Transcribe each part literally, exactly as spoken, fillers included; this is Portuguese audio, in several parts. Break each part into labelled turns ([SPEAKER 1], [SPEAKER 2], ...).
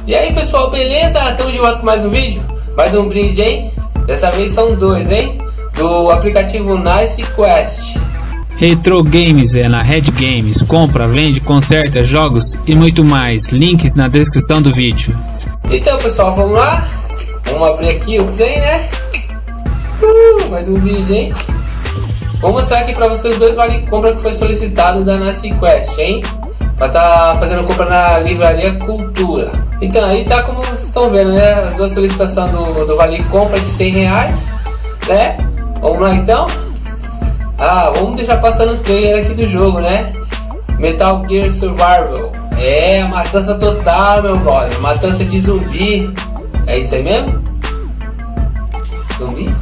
[SPEAKER 1] E aí pessoal, beleza? Estamos de volta com mais um vídeo. Mais um brinde, hein? Dessa vez são dois, hein? Do aplicativo Nice Quest.
[SPEAKER 2] Retro Games é na Red Games. Compra, vende, conserta, jogos e muito mais. Links na descrição do vídeo.
[SPEAKER 1] Então pessoal, vamos lá? Vamos abrir aqui o trem, né? Uh, mais um vídeo, hein? Vou mostrar aqui pra vocês dois vale compra que foi solicitado da Nice Quest, hein? Pra tá fazendo compra na Livraria Cultura. Então aí tá como vocês estão vendo, né? As duas solicitações do, do vale compra de cem reais, né? Vamos lá então? Ah, vamos deixar passando o trailer aqui do jogo, né? Metal Gear Survival. É, matança total, meu brother. Matança de zumbi. É isso aí mesmo? Zumbi?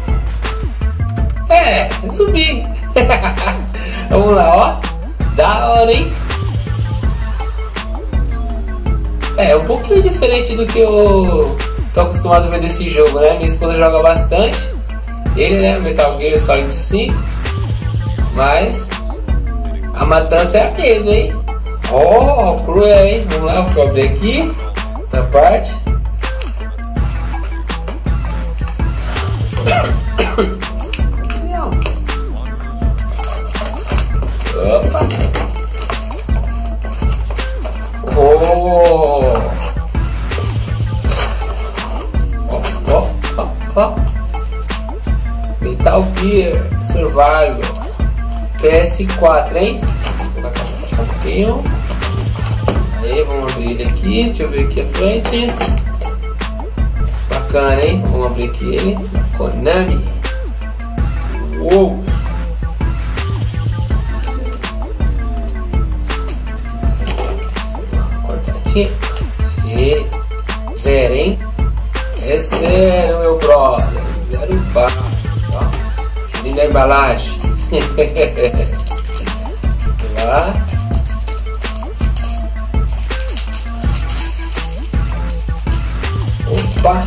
[SPEAKER 1] É, zumbi. Vamos lá, ó. Da hora, hein? É, um pouquinho diferente do que eu tô acostumado a ver desse jogo, né? Minha esposa joga bastante. Ele, né? Metal Gear Solid cinco. Mas a matança é a mesma, hein? Ó, oh, cruel, hein? Vamos lá, vou abrir aqui. Outra parte. Opa! Oh! Ó, ó, ó, ó. Metal Gear Survival P S quatro, hein? Vou colocar um pouquinho. Aí, vamos abrir ele aqui. Deixa eu ver aqui a frente. Bacana, hein? Vamos abrir aqui ele. Konami. Uou! Cortadinha. E zero, hein? É zero, meu brother. Zero bar. Ó. Linda embalagem. Lá. Opa.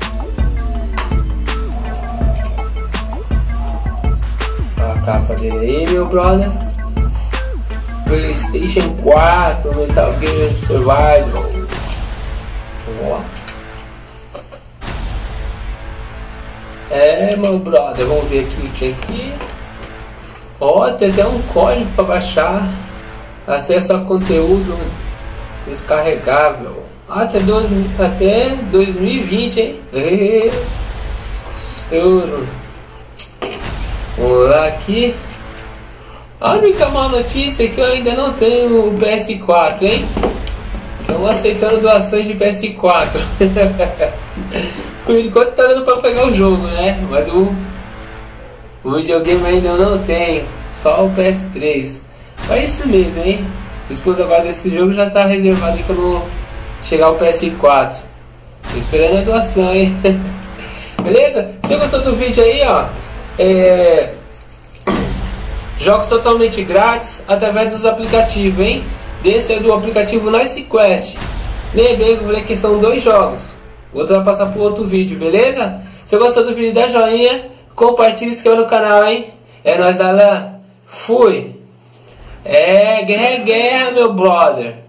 [SPEAKER 1] Olha a capa dele aí, meu brother. PlayStation quatro, Metal Gear Survival. Vamos lá. É, meu brother, vamos ver aqui o que tem aqui. Ó, oh, tem até um código para baixar. Acesso a conteúdo descarregável. Ah, até, dois, até dois mil e vinte, hein? Estouro. Vamos lá aqui. A única má notícia é que eu ainda não tenho o P S quatro, hein? Estamos aceitando doações de P S quatro. Por enquanto tá dando pra pegar o jogo, né? Mas o, o videogame ainda eu não tenho. Só o P S três. Mas é isso mesmo, hein? O esposo agora desse jogo já tá reservado aí quando chegar o P S quatro. Tô esperando a doação, hein? Beleza? Se você gostou do vídeo aí, ó, é... jogos totalmente grátis através dos aplicativos, hein? Desse é do aplicativo Nice Quest. Lembrei que eu falei que são dois jogos. O outro vai passar pro outro vídeo, beleza? Se você gostou do vídeo, dá joinha, compartilha e se inscreva no canal, hein? É nóis da lã. Fui. É, guerra é guerra, meu brother.